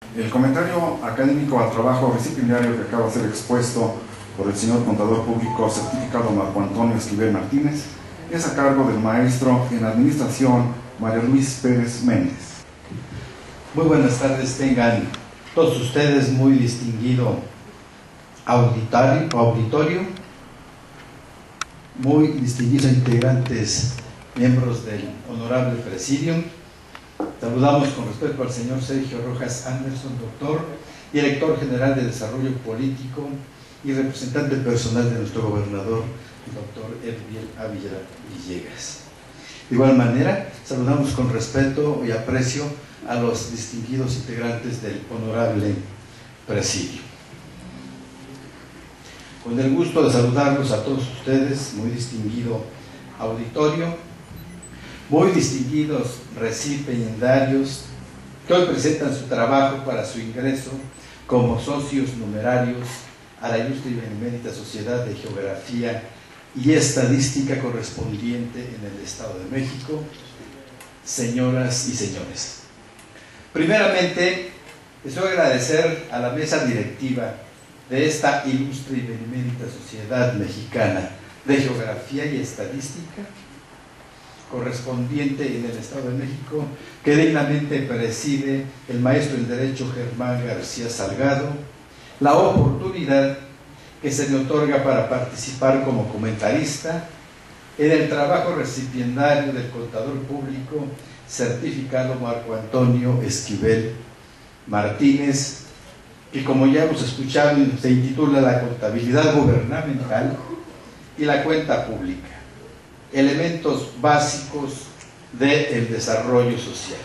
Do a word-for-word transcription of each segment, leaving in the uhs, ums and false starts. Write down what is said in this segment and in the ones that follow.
El comentario académico al trabajo disciplinario que acaba de ser expuesto por el señor contador público certificado Marco Antonio Esquivel Martínez es a cargo del maestro en administración María Luis Pérez Méndez. Muy buenas tardes tengan todos ustedes, muy distinguido auditorio, auditorio muy distinguidos integrantes, miembros del honorable presidium. Saludamos con respeto al señor Sergio Rojas Anderson, doctor, director general de Desarrollo Político y representante personal de nuestro gobernador, el doctor Edviel Ávila Villegas. De igual manera, saludamos con respeto y aprecio a los distinguidos integrantes del honorable presidio. Con el gusto de saludarlos a todos ustedes, muy distinguido auditorio, muy distinguidos recipiendarios que hoy presentan su trabajo para su ingreso como socios numerarios a la Ilustre y Benemérita Sociedad de Geografía y Estadística correspondiente en el Estado de México, señoras y señores. Primeramente, deseo agradecer a la mesa directiva de esta Ilustre y Benemérita Sociedad Mexicana de Geografía y Estadística correspondiente en el Estado de México, que dignamente preside el maestro en Derecho Germán García Salgado, la oportunidad que se me otorga para participar como comentarista en el trabajo recipiendario del contador público certificado Marco Antonio Esquivel Martínez, que como ya hemos escuchado se intitula La contabilidad gubernamental y la cuenta pública, elementos básicos del desarrollo social.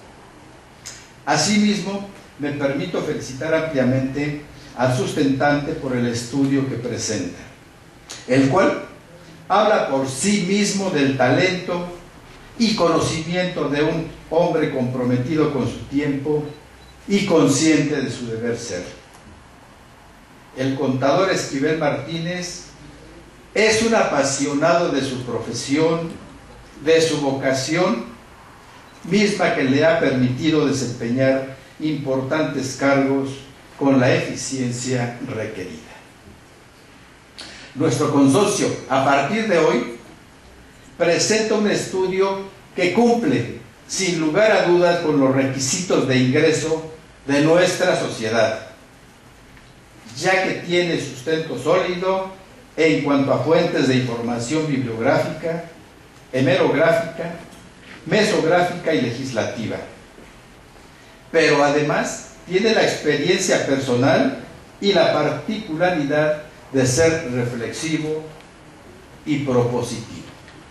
Asimismo, me permito felicitar ampliamente al sustentante por el estudio que presenta, el cual habla por sí mismo del talento y conocimiento de un hombre comprometido con su tiempo y consciente de su deber ser. El contador Esquivel Martínez es un apasionado de su profesión, de su vocación, misma que le ha permitido desempeñar importantes cargos con la eficiencia requerida. Nuestro consorcio, a partir de hoy, presenta un estudio que cumple, sin lugar a dudas, con los requisitos de ingreso de nuestra sociedad, ya que tiene sustento sólido en cuanto a fuentes de información bibliográfica, hemerográfica, mesográfica y legislativa. Pero además tiene la experiencia personal y la particularidad de ser reflexivo y propositivo.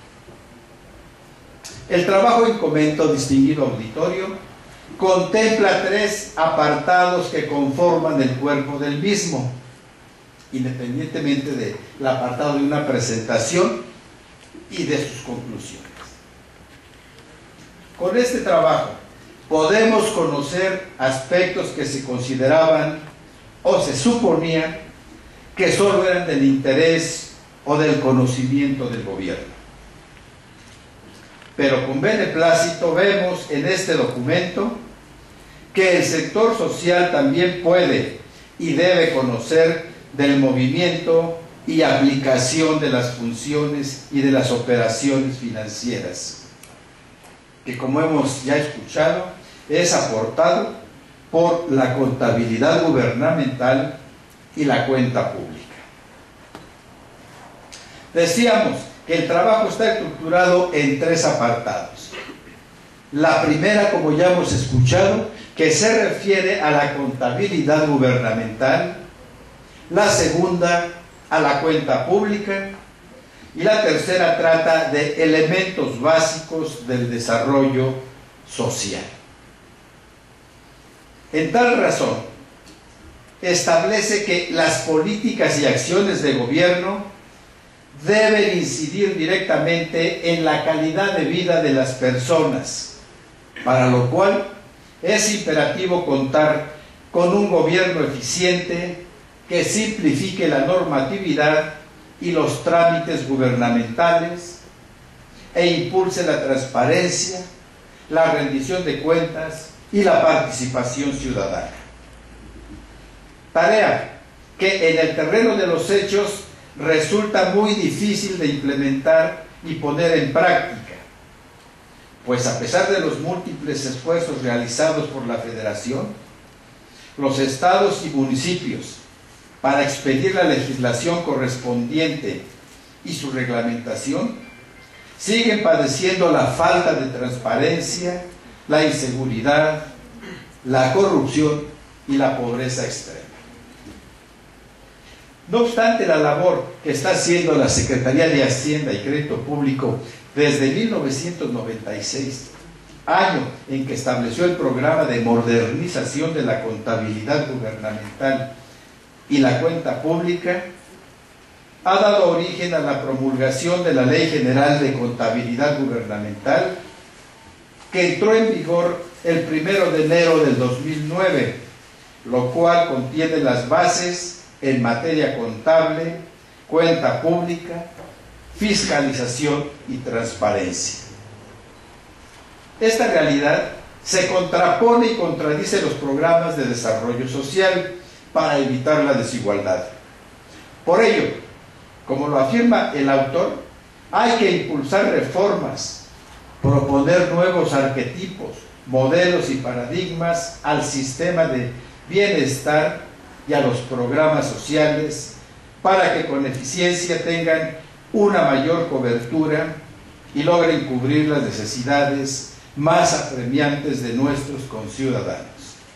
El trabajo en comento, distinguido auditorio, contempla tres apartados que conforman el cuerpo del mismo, independientemente del apartado de una presentación y de sus conclusiones. Con este trabajo podemos conocer aspectos que se consideraban o se suponía que solo eran del interés o del conocimiento del gobierno. Pero con beneplácito vemos en este documento que el sector social también puede y debe conocer del movimiento y aplicación de las funciones y de las operaciones financieras, que como hemos ya escuchado, es aportado por la contabilidad gubernamental y la cuenta pública. Decíamos que el trabajo está estructurado en tres apartados. La primera, como ya hemos escuchado, que se refiere a la contabilidad gubernamental, la segunda a la cuenta pública y la tercera trata de elementos básicos del desarrollo social. En tal razón, establece que las políticas y acciones de gobierno deben incidir directamente en la calidad de vida de las personas, para lo cual es imperativo contar con un gobierno eficiente que simplifique la normatividad y los trámites gubernamentales e impulse la transparencia, la rendición de cuentas y la participación ciudadana. Tarea que en el terreno de los hechos resulta muy difícil de implementar y poner en práctica, pues a pesar de los múltiples esfuerzos realizados por la Federación, los estados y municipios para expedir la legislación correspondiente y su reglamentación, siguen padeciendo la falta de transparencia, la inseguridad, la corrupción y la pobreza extrema. No obstante la labor que está haciendo la Secretaría de Hacienda y Crédito Público desde mil novecientos noventa y seis, año en que estableció el programa de modernización de la contabilidad gubernamental y la cuenta pública, ha dado origen a la promulgación de la Ley General de Contabilidad Gubernamental, que entró en vigor el primero de enero del dos mil nueve, lo cual contiene las bases en materia contable, cuenta pública, fiscalización y transparencia. Esta realidad se contrapone y contradice los programas de desarrollo social para evitar la desigualdad. Por ello, como lo afirma el autor, hay que impulsar reformas, proponer nuevos arquetipos, modelos y paradigmas al sistema de bienestar y a los programas sociales para que con eficiencia tengan una mayor cobertura y logren cubrir las necesidades más apremiantes de nuestros conciudadanos.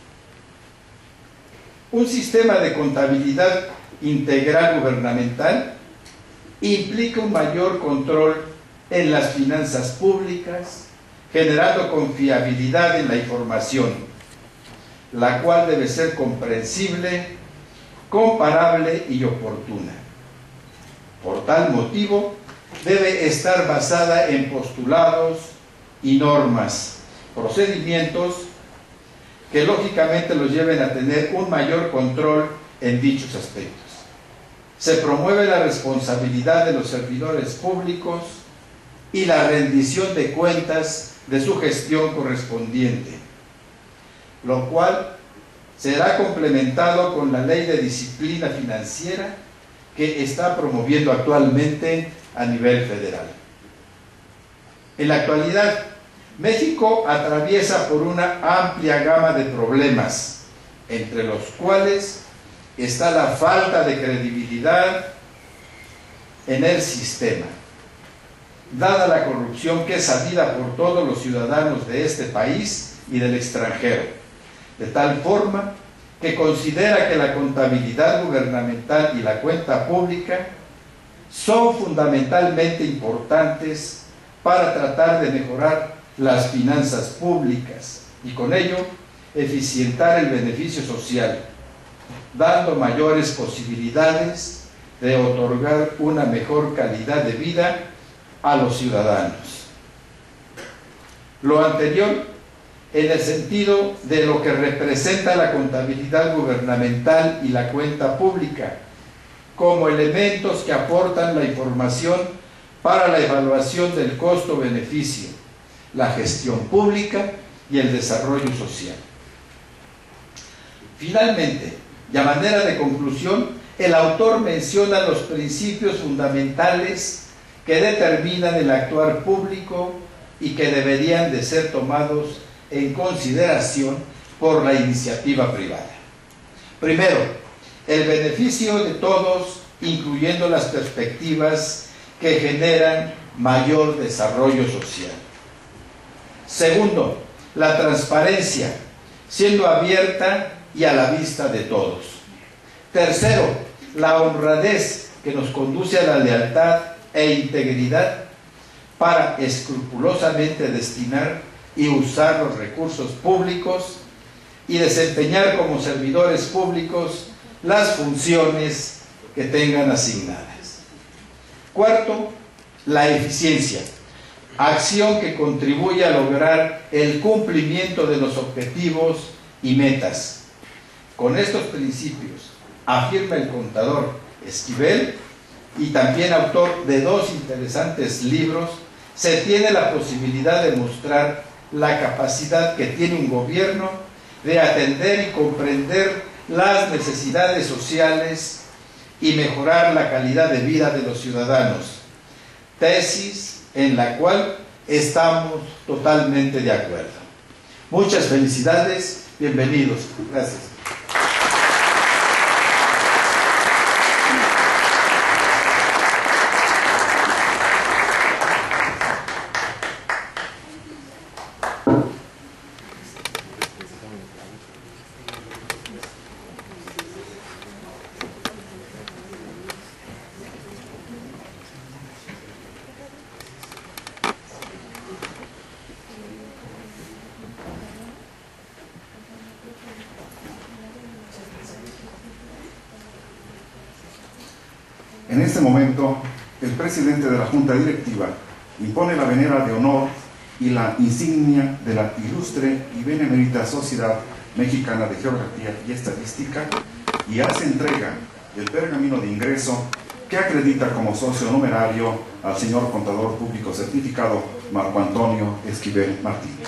Un sistema de contabilidad integral gubernamental implica un mayor control en las finanzas públicas, generando confiabilidad en la información, la cual debe ser comprensible, comparable y oportuna. Por tal motivo, debe estar basada en postulados y normas, procedimientos que lógicamente los lleven a tener un mayor control en dichos aspectos. Se promueve la responsabilidad de los servidores públicos y la rendición de cuentas de su gestión correspondiente, lo cual será complementado con la Ley de Disciplina Financiera que está promoviendo actualmente a nivel federal. En la actualidad, México atraviesa por una amplia gama de problemas, entre los cuales está la falta de credibilidad en el sistema, dada la corrupción que es sabida por todos los ciudadanos de este país y del extranjero, de tal forma que considera que la contabilidad gubernamental y la cuenta pública son fundamentalmente importantes para tratar de mejorar las finanzas públicas y con ello eficientar el beneficio social, dando mayores posibilidades de otorgar una mejor calidad de vida a los ciudadanos. Lo anterior en el sentido de lo que representa la contabilidad gubernamental y la cuenta pública, como elementos que aportan la información para la evaluación del costo-beneficio, la gestión pública y el desarrollo social. Finalmente, y a manera de conclusión, el autor menciona los principios fundamentales que determinan el actuar público y que deberían de ser tomados en consideración por la iniciativa privada. Primero, el beneficio de todos, incluyendo las perspectivas que generan mayor desarrollo social. Segundo, la transparencia, siendo abierta y a la vista de todos. Tercero, la honradez, que nos conduce a la lealtad e integridad para escrupulosamente destinar y usar los recursos públicos y desempeñar como servidores públicos las funciones que tengan asignadas. Cuarto, la eficiencia, acción que contribuye a lograr el cumplimiento de los objetivos y metas. Con estos principios, afirma el contador Esquivel, y también autor de dos interesantes libros, se tiene la posibilidad de mostrar la capacidad que tiene un gobierno de atender y comprender las necesidades sociales y mejorar la calidad de vida de los ciudadanos, tesis en la cual estamos totalmente de acuerdo. Muchas felicidades, bienvenidos. Gracias. En este momento, el presidente de la Junta Directiva impone la venera de honor y la insignia de la ilustre y benemérita Sociedad Mexicana de Geografía y Estadística y hace entrega del pergamino de ingreso que acredita como socio numerario al señor Contador Público Certificado Marco Antonio Esquivel Martínez.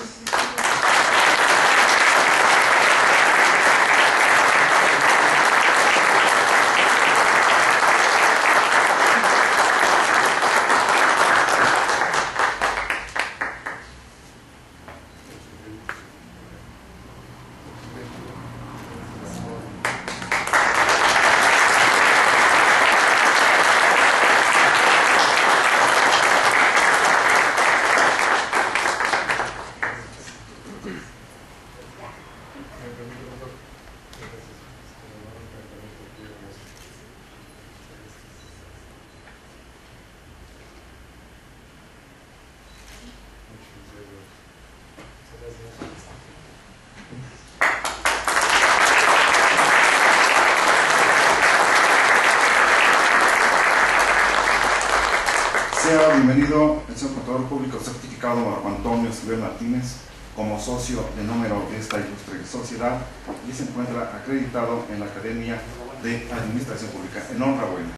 Sea bienvenido el señor Contador Público Certificado Marco Antonio Esquivel Martínez como socio de número de esta ilustre sociedad y se encuentra acreditado en la Academia de Administración Pública. Enhorabuena.